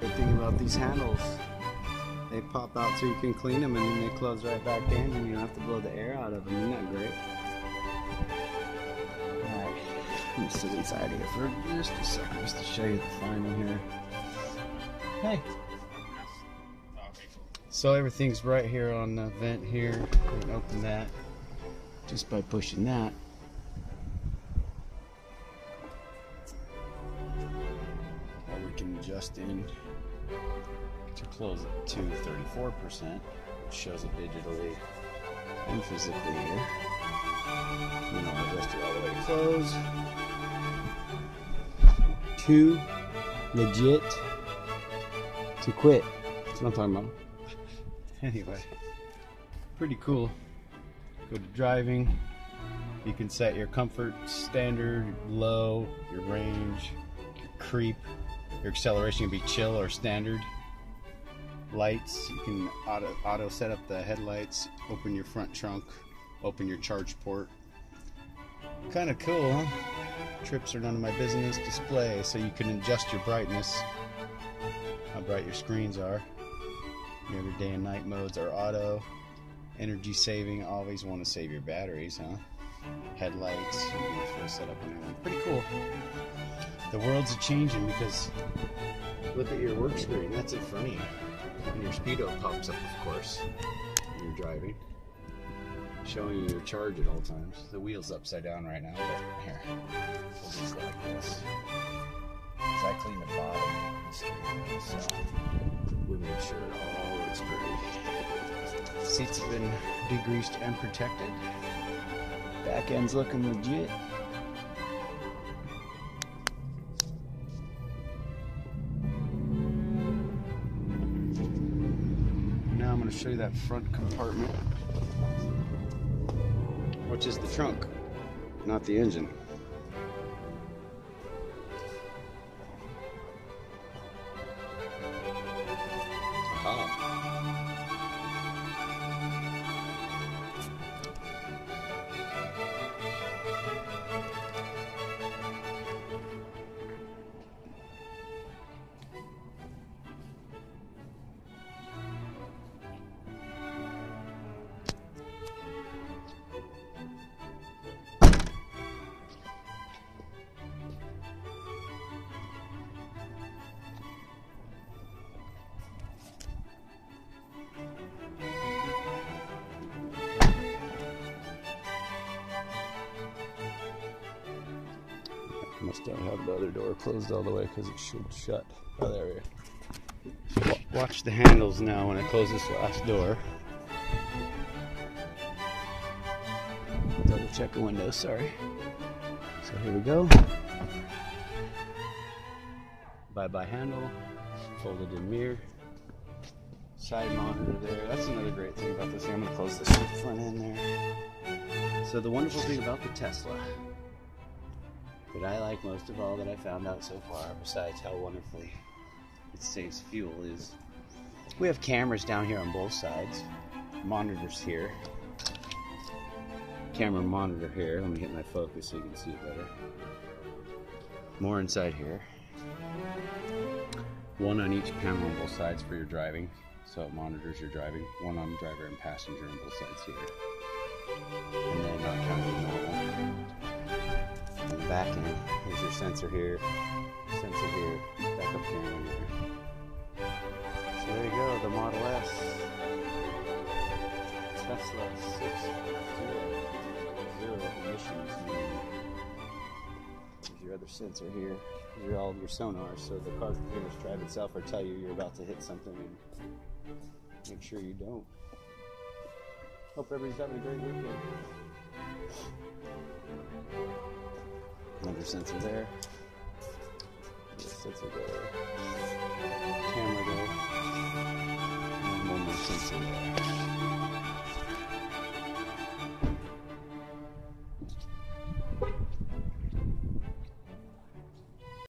good thing about these handles. They pop out so you can clean them and then they close right back in and you don't have to blow the air out of them. Isn't that great? Alright, let me sit inside here for just a second just to show you the final here. Hey! So everything's right here on the vent here. You can open that just by pushing that. Or we can adjust in to close it to 34%, which shows it digitally and physically here. And then I'll adjust it all the way to close. To legit to quit. That's what I'm talking about. Anyway, pretty cool. Go to driving. You can set your comfort, standard, low, your range, your creep. Your acceleration can be chill or standard. Lights, you can auto set up the headlights, open your front trunk, open your charge port. Kind of cool, huh? Trips are none of my business. Display, so you can adjust your brightness, how bright your screens are. Your day and night modes are auto. Energy saving, always want to save your batteries, huh? Headlights, you can full setup and everything. Pretty cool. The world's a-changing because look at your work screen, that's in front of you. And your speedo pops up, of course, when you're driving. Showing you your charge at all times. The wheel's upside down right now, but here, we'll just go like this. Because I clean the bottom of the screen, so we make sure it all looks pretty. Seats have been degreased and protected. Back end's looking legit. Now I'm going to show you that front compartment, which is the trunk, not the engine. Must not have the other door closed all the way because it should shut. Oh, there we go. Watch the handles now when I close this last door. Double check the window, sorry. So here we go. Bye-bye handle. Folded in mirror. Side monitor there. That's another great thing about this thing. I'm going to close this front end there. So the wonderful thing about the Tesla that I like most of all that I found out so far, besides how wonderfully it saves fuel, is we have cameras down here on both sides, monitors here, camera monitor here. Let me get my focus so you can see it better. More inside here. One on each panel on both sides for your driving, so it monitors your driving. One on driver and passenger on both sides here. And then kind of normal. On the back end, here's your sensor here, backup camera here. So there you go, the Model S, Tesla 600 emissions. Here's your other sensor here. These are all of your sonars, so the car can pretty much drive itself or tell you you're about to hit something and make sure you don't. Hope everybody's having a great weekend. Another sensor there. Sensor there. Camera there. And one more sensor there.